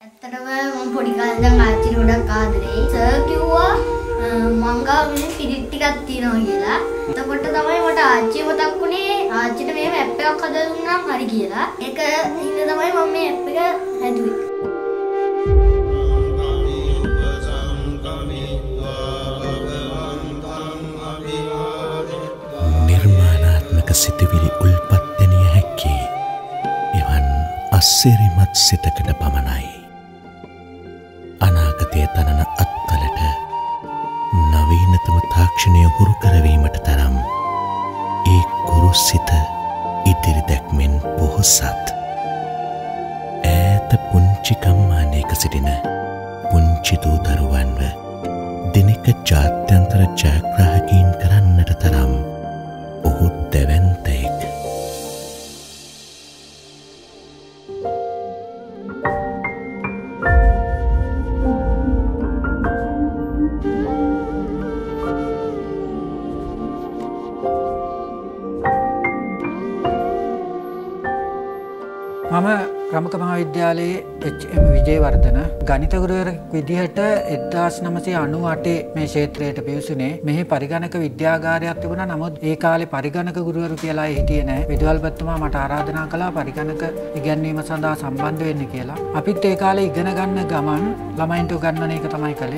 ඇත්තටම මම පොඩි කාලේ ඉඳන් ආච්චිට ගොඩක් ආදරේ. සර් කිව්වා මං ගාව මේ පිරිත් ටිකක් තියෙනවා කියලා. එතකොට තමයි මට ආච්චිය මතක් වුණේ ආච්චිට මේ ඇප් එකක් හදලා දුන්නම් හරි කියලා. ඒක ඉන්න තමයි මම මේ ඇප් එක හැදුවේ. නිර්මාණාත්මක සිතුවිලි උල්පත්දනිය හැක්කේ එවන් අස්සිරිමත් සිතකට පමණයි. අනාගතය තනන අත්වලට නවීනතම තාක්ෂණය හුරු කරවීමට තරම් ඒ කුරු සිත ඉදිරි දැක්මෙන් පොහොසත්. ඈත පුංචි කම්මානයක සිටින පුංචි දූ දරුවන්ව දිනක ජාත්‍යන්තර ජයග්‍රාහකයින් කරන්නට තරම් ඔහු දැවැන්තයෙක්. මම රමක මහාවිද්‍යාලයේ එච්.එම්. විජේවර්ධන ගණිත ගුරුවරයෙක් විදිහට 1998 මේ ක්ෂේත්‍රයට පිවිසුනේ. මෙහි පරිගණක විද්‍යාගාරයක් තිබුණා. නමුත් ඒ කාලේ පරිගණක ගුරුවරු කියලා හිටියේ නැහැ. විදුහල්පතිතුමා මට ආරාධනා කළා පරිගණක ඉගැන්වීම සඳහා සම්බන්ධ වෙන්න කියලා. අපිත් ඒ කාලේ ඉගෙන ගන්න ගමන් ළමයින්ට උගන්වන එක තමයි කළේ.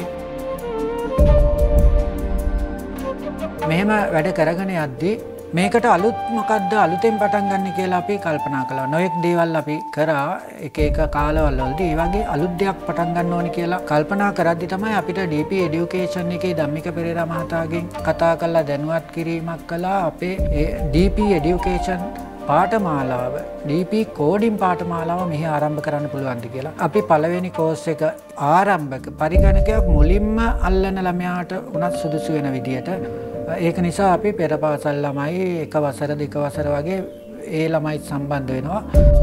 මෙහෙම වැඩ කරගෙන යද්දී මේකට අලුත් මොකක්ද අලුතෙන් පටන් ගන්න කියලා අපි කල්පනා කළා. නොයෙක් දේවල් අපි කරා එක එක කාලවල වලදී ඒ වගේ අලුත් දෙයක් පටන් ගන්න ඕනි කියලා කල්පනා කරද්දී තමයි අපිට DP Education එකේ ධම්මික පෙරේරා මහතාගෙන් කතා කරලා දැනුවත් කිරීමක් කළා. අපේ ඒ DP Education පාඨමාලාව DP කෝඩින් පාඨමාලාව මෙහි ආරම්භ කරන්න පුළුවන්ද කියලා. අපි පළවෙනි කෝස් එක ආරම්භක පරිගණකයක් මුලින්ම අල්ලන ළමයාට උනත් සුදුසු වෙන විදියට ඒක නිසා අපි පෙර පාසල් ළමයි එක වසර දෙක වසර වගේ ඒ ළමයි සම්බන්ධ වෙනවා.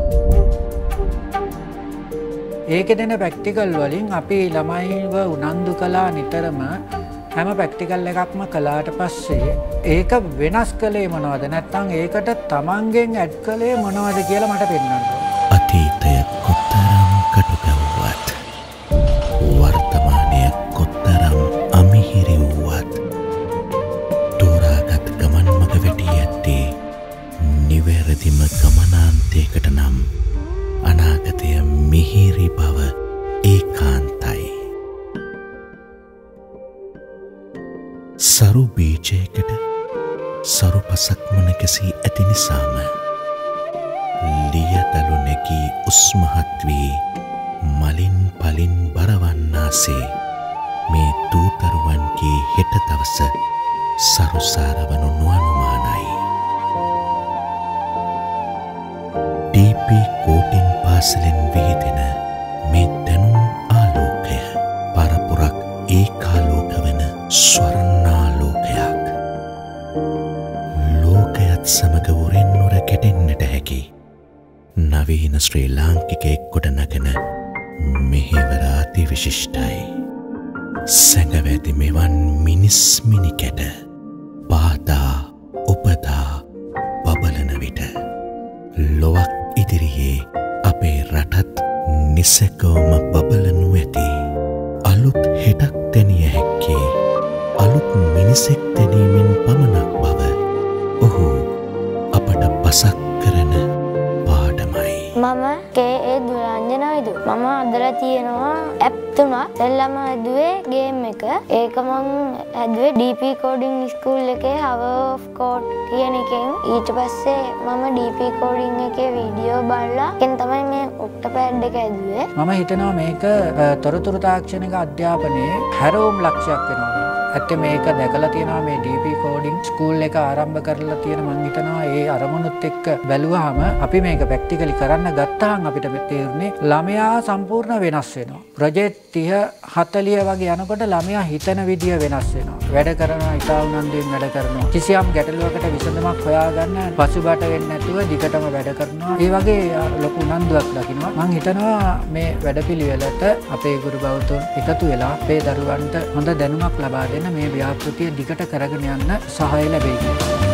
ඒකේ දෙන ප්‍රැක්ටිකල් වලින් අපි ළමයිව උනන්දු කළා නිතරම. හැම ප්‍රැක්ටිකල් එකක්ම කළාට පස්සේ ඒක වෙනස් කළේ මොනවද නැත්නම් ඒකට තමන්ගෙන් ඇඩ් කළේ මොනවද කියලා මට පෙන්වන්න. අතීතය කොතරම් කටුකැව්වත් වර්තමානය කොතරම් අමිහිරි වුවත් තෝරාගත් ගමන් මඟ වැටී ඇත්තේ නිවැරදිම ගමනාන්තයකට නම් අනාගතය මිහිරි බව ඒකාන්තයි. සරු බීජයකට සරු පසක් මොනකැසී ඇති නිසාම ලියදලු නැගී උස්මහත් වී මලින් පලින් බරවන්නාසේ මේ දූතරුවන්ගේ හෙට දවස සරුසාරවනු නොඅනුමානයි. DP කෝටින් පාසලෙන් විහිදෙන මේ දැනුම් ආලෝකය පරපුරක් ඒකාලෝක වන ස්වර්ණාලෝකයක්. ලෝකයත් සමග උරෙන් උර කැටෙන්නට හැකි නවීන ශ්‍රී ලාංකිකයෙක් කොට නගන මෙහෙවර අතිවිශිෂ්ටයි. සැඟවැති මෙවන් මිනිස් මිනිකැට පාදා උපදා බබලන විට ලොවක් ඉදිරියේ අපේ රටත් නිසැකවම බබලනු ඇති. අලුත් හෙටක් දැනිය හැක්කේ අලුත් මිනිසෙක් දැනීමෙන් පමණක් බව ඔහු අපට පසක් කරන පාඩමයි. මම කේ දුරංජන විදු. මම අදලා තියෙනවා ඇප් 3ක්. දෙල්ලම හැදුවේ ගේම් එක. ඒක මං හැදුවේ DP coding school එකේ Hour of Code කියන එකෙන්. ඊට පස්සේ මම DP coding එකේ වීඩියෝ බලලා එතෙන් තමයි මේ ඔක්ටෝපෑඩ් එක හැදුවේ. මම හිතනවා මේක තොරතුරු තාක්ෂණික අධ්‍යාපනයේ හැරවුම් ලක්ෂයක් වෙනවා. ඇත්තේ මේක දැකලා තියෙනවා මේ DP coding ස්කූල් එක ආරම්භ කරලා තියෙන මං හිතනවා ඒ අරමුණුත් එක්ක බැලුවාම අපි මේක ප්‍රැක්ටිකලි කරන්න ගත්තාම අපිට තේරුනේ ළමයා සම්පූර්ණ වෙනස් වෙනවා. ප්‍රොජෙක්ට් 30 40 වගේ යනකොට ළමයා හිතන විදිය වෙනස් වෙනවා. වැඩ කරනවා, ඉතා උනන්දුවෙන් වැඩ කරනවා. කිසියම් ගැටලුවකට විසඳුමක් හොයාගන්න පසුබට වෙන්නේ නැතුව දිගටම වැඩ කරනවා. ඒ වගේ ලොකු උනන්දුවක් දකිනවා. මං හිතනවා මේ වැඩපිළිවෙලට අපේ ගුරු බෞද්ධන් එකතු වෙලා අපේ දරුවන්ට හොඳ දැනුමක් ලබා දෙන්න මේ ව්‍යාපෘතිය දිගට කරගෙන යන්න සහාය ලැබෙයි.